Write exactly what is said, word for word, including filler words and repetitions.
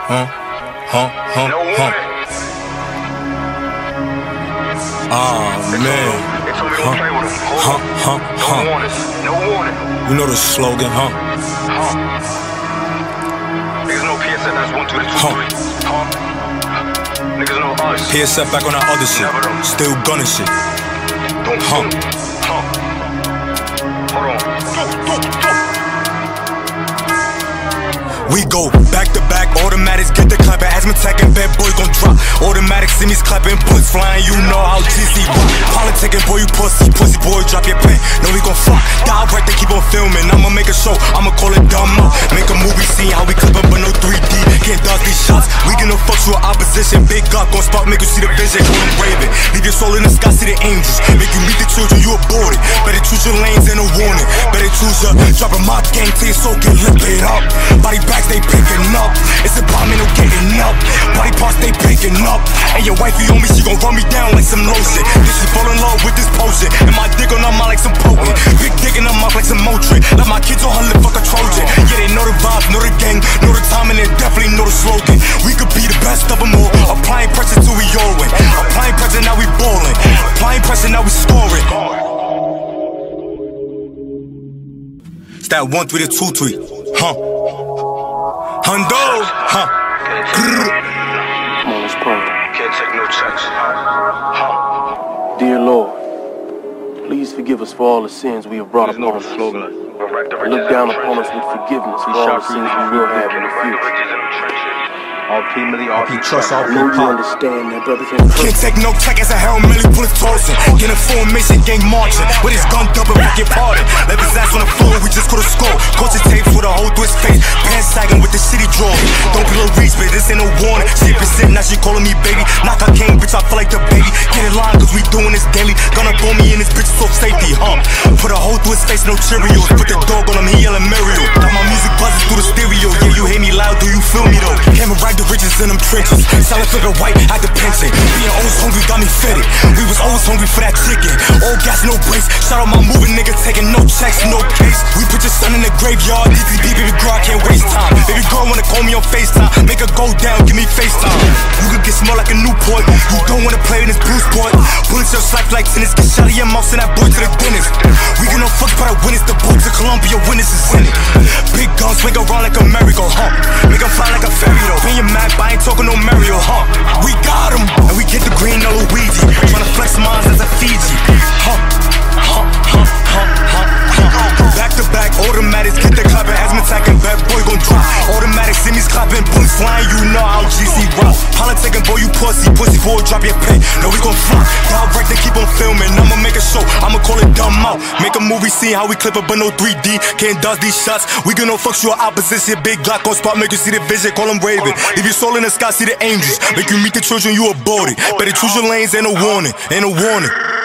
huh, huh, huh, huh. Ah, man. Huh, huh, huh, huh. You know the slogan, huh? Niggas know P S F, that's one, two, three. Niggas know us. P S F back on that other shit. Still gunning shit. Huh. Hold on. We go back to back, automatics get the clapping. Asthma attacking, bad boy gon' drop. Automatic semis clapping, bullets flying, you know how G C rock. Politicking, boy, you pussy, pussy boy, drop your pen. No, we gon' fuck. Die right, they keep on filming. I'ma make a show, I'ma call it dumb up. Make a movie scene, how we clip up, but no three D. Can't dodge these shots. We get no fucks with opposition. Big God gon' spark, make you see the vision. Call them Raven. Leave your soul in the sky, see the angels. Make you meet the children, you aborted. Better choose your lanes and a warning. Better choose your drop a mob gang till your soul get lifted up. Body bags they picking up. It's a bomb and no getting up. Body parts they picking up. And your wifey on me, she gon' run me down like some lotion. Then she fall in love with this potion. And my dick on her mind like some potent. Big dick in her mouth like some Motrin. Like my kids on her lip, fuck a Trojan. Yeah, they know the vibes, know the gang, know the time, and they definitely know the slogan. We could be the best of them all. Applying pressure till we all win. Applying pressure, now we ballin'. Applying pressure, now we scoring. It's that one three to two three, huh? Hundo, huh? Come on, let's pray. Can't take no checks. Huh? Dear Lord, please forgive us for all the sins we have brought upon us. Look down upon us with forgiveness for all the sins we will have in the future. All P Millie, all P trust, all I know you understand that, brothers and Can't sisters. take no check as a Hail Millie bullets tossing. Get a formation, gang marching. With his gun double, we get pardon. Left his ass on the floor, we just could've scored. Caught his tapes with a hole through his face. Pants sagging with the city draw. Don't be little reach, but this ain't no warning. She percent, now she calling me baby. Knock her king, bitch, I feel like the baby. Get in line, cause we doing this daily. Gonna pull me in this bitch, so safety, huh? Put a hole through his face, no Cheerios. Put the dog on him, he yelling Mario. Got my music buzzing through the stereo. Yeah, you hear me loud, do you feel me though? Came and ride the riches in them trenches. Selling flipping white at the pension. Being always hungry got me fitted. We was always hungry for that chicken. All gas, no brakes. Shout out my moving nigga, taking no checks, no case. We put your son in the graveyard. D T B, baby girl, I can't waste time. Baby girl wanna call me on FaceTime. Make her go down, give me FaceTime. You could get small like a Newport. You don't wanna play in this blue sport. Bullets your slack like tennis. Get shot of your mouth, send that boy to the dentist. We get no fucks but I win it. The boat to Columbia, witnesses in it. Big guns swing around like a merry-go, huh? Make them fly like a ferry though. When you're mad, but I ain't talking no Mario, huh? We got him, and we get the green no Luigi. Tryna flex mines as a Fiji, huh? Huh, huh, huh, huh, huh. Back to back, automatics get the clapping. Asthma attacking, bad boy gon' drop. Automatic semis clapping, bullets flying, you know how G C rock. Politicking, boy, you pussy, pussy boy, drop your pen. No, we gon' flop. Die right, they keep on filming. I'ma make a show, I'ma call it dumb out. Make a movie scene, how we clip up, but no three D. Can't dodge these shots. We get no fucks, you opposition. Big Glock on spot, make you see the vision, call them Raven. Leave your soul in the sky, see the angels. Make you meet the children, you aborted. Better choose your lanes, ain't no warning, ain't no warning.